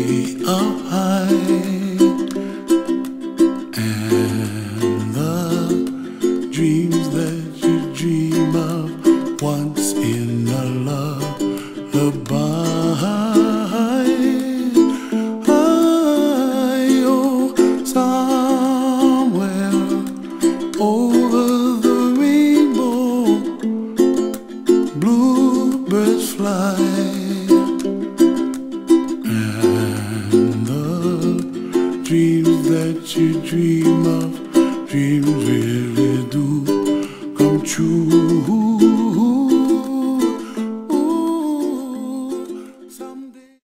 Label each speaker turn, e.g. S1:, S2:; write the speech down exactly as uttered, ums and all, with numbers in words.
S1: way up high, and the dreams that you dream of once in a lullaby. I, oh, somewhere over the rainbow, bluebirds fly. Dreams that you dream of, dreams really do come true.